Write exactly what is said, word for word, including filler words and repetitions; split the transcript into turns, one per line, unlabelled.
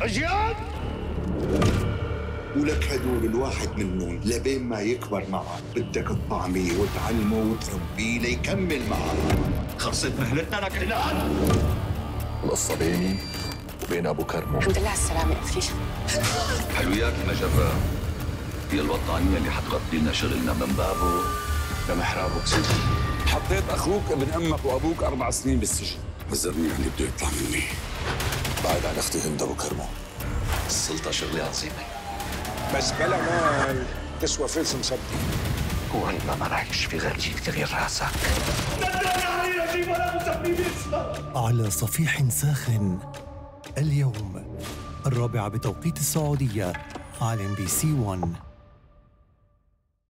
أجيال.
ولك هدول الواحد منهم لبين ما يكبر معك بدك تطعميه وتعلمه وتربيه ليكمل معك.
خلصت مهلتنا لك الآن.
القصة بيني وبين أبو كرمو.
الحمد لله على السلامة يا أخي.
حلويات المجرة هي الوطنية اللي حتغطي لنا شغلنا من بابه لمحرابه.
حطيت أخوك ابن أمك وأبوك أربع سنين بالسجن.
حذرني عن اللي بده يطلع مني.
بعد عن أختي هند أبو كرمو.
السلطة شغلة عظيمة،
بس بلا مال تسوى فلس مصدي.
هو ما معكش في غير جيب تغيير راسك.
على صفيح ساخن اليوم الرابعة بتوقيت السعودية على إم بي سي ون.